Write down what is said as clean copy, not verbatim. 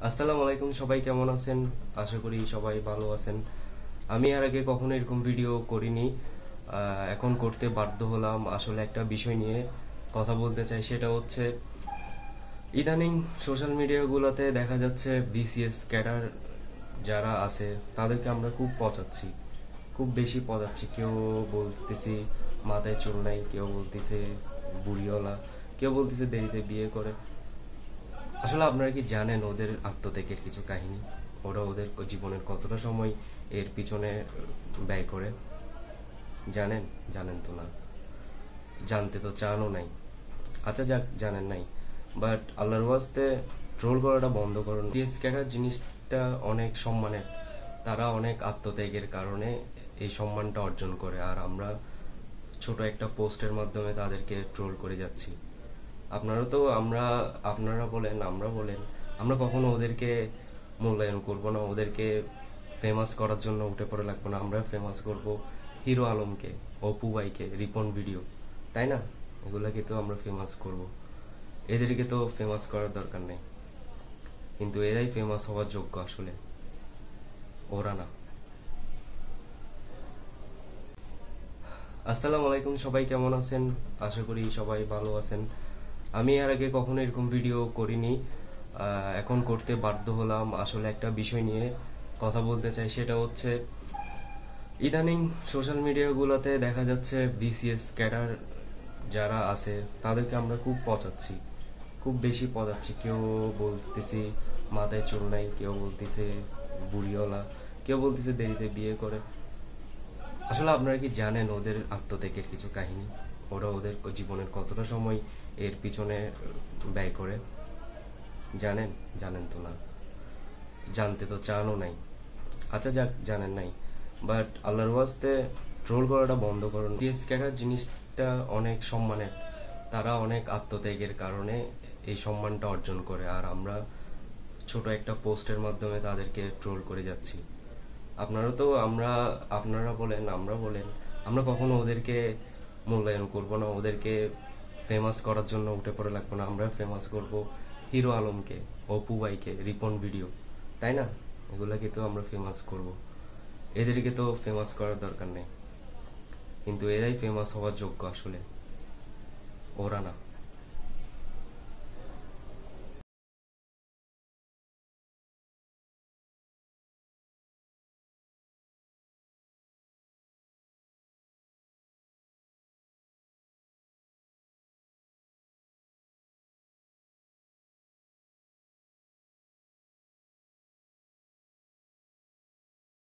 আসসালামু আলাইকুম, সবাই কেমন আছেন? আশা করি সবাই ভালো আছেন। আমি এর আগে কখনো এরকম ভিডিও করিনি, এখন করতে বাধ্য হলাম। আসলে একটা বিষয় নিয়ে কথা বলতে চাই, সেটা হচ্ছে ইদানিং সোশ্যাল মিডিয়াগুলোতে দেখা যাচ্ছে বিসিএস ক্যাডার যারা আছে তাদেরকে আমরা খুব পচাচ্ছি, খুব বেশি পচাচ্ছি। কেউ বলতেছি মাথায় চুল নাই, কেউ বলতেছে বুড়িওয়ালা, কেউ বলতেছে দেরিতে বিয়ে করে। আসলে আপনারা কি জানেন ওদের আত্মত্যাগের কিছু কাহিনী? ওরা ওদের জীবনের কতটা সময় এর পিছনে ব্যয় করে? জানেন? জানেন তো না, জানতে তো চানও নাই। আচ্ছা যাক, জানেন নাই, বাট আল্লাহর ওয়াস্তে ট্রোল করাটা বন্ধ করুন। সিএস ক্যাডার জিনিসটা অনেক সম্মানের, তারা অনেক আত্মত্যাগের কারণে এই সম্মানটা অর্জন করে, আর আমরা ছোট একটা পোস্টের মাধ্যমে তাদেরকে ট্রোল করে যাচ্ছি। আপনারা বলেন, আমরা বলেন, আমরা কখনো ওদেরকে মূল্যায়ন করব না, ওদেরকে ফেমাস করার জন্য উঠে পড়ে লাগবো না। আমরা ফেমাস করব হিরো আলমকে, অপু ভাইকে, রিপন ভিডিও, তাই না? এগুলাকে তো আমরা ফেমাস করব, এদেরকে তো ফেমাস করার দরকার নেই। কিন্তু এরাই ফেমাস হওয়ার যোগ্য, আসলে ওরা না। আসসালামু আলাইকুম, সবাই কেমন আছেন? আশা করি সবাই ভালো আছেন। আমি এর আগে কখনো এরকম ভিডিও করিনি, এখন করতে বাধ্য হলাম। আসলে একটা বিষয় নিয়ে কথা বলতে চাই, সেটা হচ্ছে ইদানিং সোশ্যাল মিডিয়াগুলোতে দেখা যাচ্ছে বিসিএস ক্যাডার যারা আছে তাদেরকে আমরা খুব পচাচ্ছি, খুব বেশি পচাচ্ছি। কেউ বলতেছি মাথায় চুল নাই, কেউ বলতেছে বুড়িওয়ালা, কেউ বলতেছে দেরিতে বিয়ে করে। আসলে আপনারা কি জানেন ওদের আত্মত্যাগের কিছু কাহিনী? ওরা ওদের জীবনের কতটা সময় এর পিছনে ব্যয় করে? জানেন? জানেন তো না, জানতে তো চানও নাই। আচ্ছা যাক, জানেন নাই, বাট আল্লাহর ওয়াস্তে ট্রোল করাটা বন্ধ করুন। সিএস ক্যাডার জিনিসটা অনেক সম্মানের, তারা অনেক আত্মত্যাগের কারণে এই সম্মানটা অর্জন করে, আর আমরা ছোট একটা পোস্টের মাধ্যমে তাদেরকে ট্রোল করে যাচ্ছি। আপনারা বলেন, আমরা বলেন, আমরা কখনো ওদেরকে মূল্যায়ন করব না, ওদেরকে ফেমাস করার জন্য উঠে পড়ে লাগবো না। আমরা ফেমাস করব হিরো আলমকে, অপু ভাইকে, রিপন ভিডিও, তাই না? এগুলাকে তো আমরা ফেমাস করব, এদেরকে তো ফেমাস করার দরকার নেই। কিন্তু এরাই ফেমাস হওয়ার যোগ্য, আসলে ওরা না।